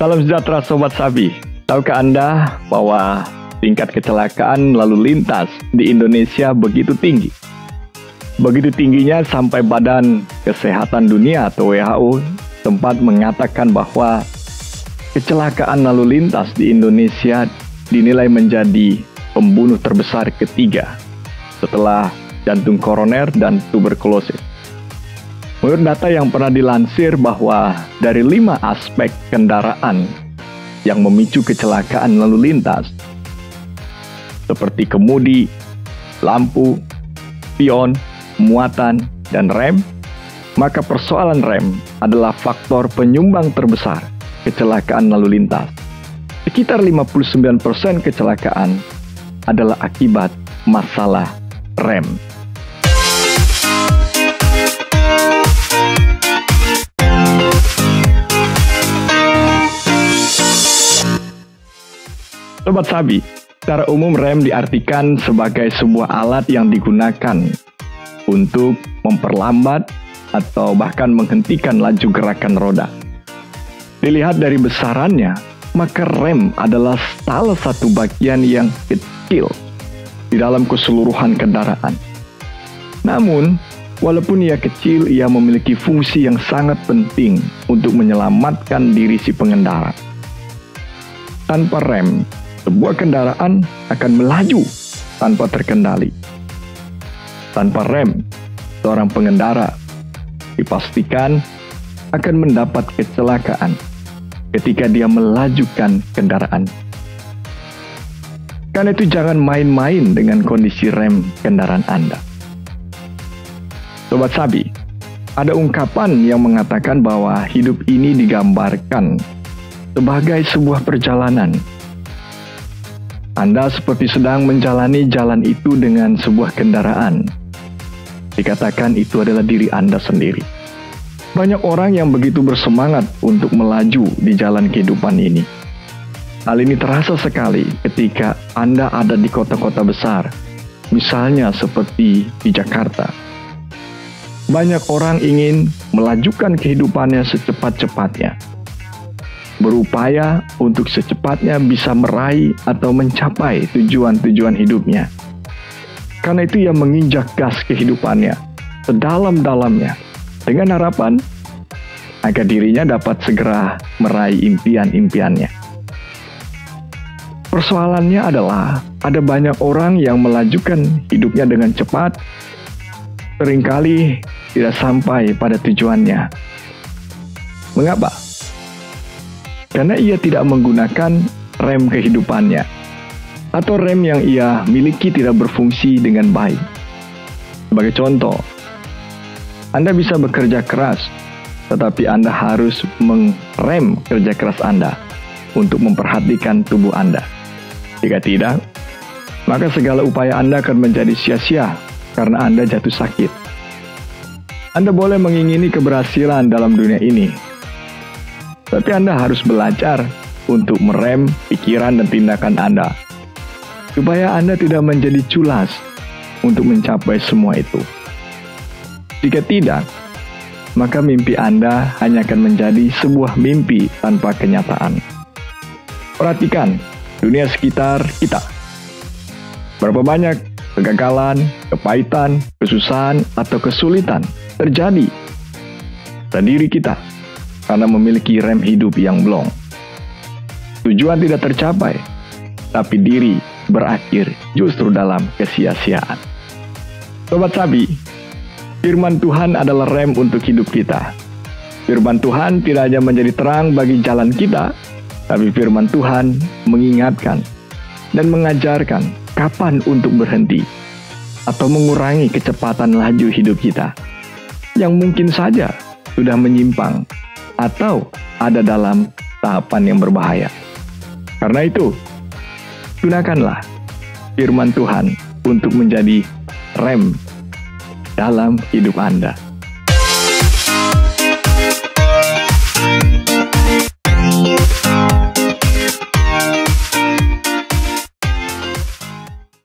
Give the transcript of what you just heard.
Salam sejahtera Sobat Sabi. Tahukah Anda bahwa tingkat kecelakaan lalu lintas di Indonesia begitu tinggi? Begitu tingginya sampai Badan Kesehatan Dunia atau WHO sempat mengatakan bahwa kecelakaan lalu lintas di Indonesia dinilai menjadi pembunuh terbesar ketiga setelah jantung koroner dan tuberkulosis. Menurut data yang pernah dilansir bahwa dari 5 aspek kendaraan yang memicu kecelakaan lalu lintas, seperti kemudi, lampu, spion, muatan, dan rem, maka persoalan rem adalah faktor penyumbang terbesar kecelakaan lalu lintas. Sekitar 59% kecelakaan adalah akibat masalah rem. Sobat Sabi, secara umum rem diartikan sebagai sebuah alat yang digunakan untuk memperlambat atau bahkan menghentikan laju gerakan roda. Dilihat dari besarannya, maka rem adalah salah satu bagian yang kecil di dalam keseluruhan kendaraan. Namun, walaupun ia kecil, ia memiliki fungsi yang sangat penting untuk menyelamatkan diri si pengendara. Tanpa rem, sebuah kendaraan akan melaju tanpa terkendali. Tanpa rem, seorang pengendara dipastikan akan mendapat kecelakaan ketika dia melajukan kendaraan. Karena itu jangan main-main dengan kondisi rem kendaraan Anda. Sobat Sabi, ada ungkapan yang mengatakan bahwa hidup ini digambarkan sebagai sebuah perjalanan. Anda seperti sedang menjalani jalan itu dengan sebuah kendaraan. Dikatakan itu adalah diri Anda sendiri. Banyak orang yang begitu bersemangat untuk melaju di jalan kehidupan ini. Hal ini terasa sekali ketika Anda ada di kota-kota besar, misalnya seperti di Jakarta. Banyak orang ingin melajukan kehidupannya secepat-cepatnya, berupaya untuk secepatnya bisa meraih atau mencapai tujuan-tujuan hidupnya. Karena itu ia menginjak gas kehidupannya sedalam-dalamnya dengan harapan agar dirinya dapat segera meraih impian-impiannya. Persoalannya adalah ada banyak orang yang melajukan hidupnya dengan cepat, seringkali tidak sampai pada tujuannya. Mengapa? Karena ia tidak menggunakan rem kehidupannya, atau rem yang ia miliki tidak berfungsi dengan baik. Sebagai contoh, Anda bisa bekerja keras, tetapi Anda harus mengerem kerja keras Anda untuk memperhatikan tubuh Anda. Jika tidak, maka segala upaya Anda akan menjadi sia-sia karena Anda jatuh sakit. Anda boleh mengingini keberhasilan dalam dunia ini, tapi Anda harus belajar untuk merem pikiran dan tindakan Anda, supaya Anda tidak menjadi culas untuk mencapai semua itu. Jika tidak, maka mimpi Anda hanya akan menjadi sebuah mimpi tanpa kenyataan. Perhatikan dunia sekitar kita. Berapa banyak kegagalan, kepahitan, kesusahan, atau kesulitan terjadi pada diri kita karena memiliki rem hidup yang blong. Tujuan tidak tercapai, tapi diri berakhir justru dalam kesia-siaan. Sobat Sabi, firman Tuhan adalah rem untuk hidup kita. Firman Tuhan tidak hanya menjadi terang bagi jalan kita, tapi firman Tuhan mengingatkan dan mengajarkan kapan untuk berhenti atau mengurangi kecepatan laju hidup kita yang mungkin saja sudah menyimpang atau ada dalam tahapan yang berbahaya. Karena itu, gunakanlah firman Tuhan untuk menjadi rem dalam hidup Anda.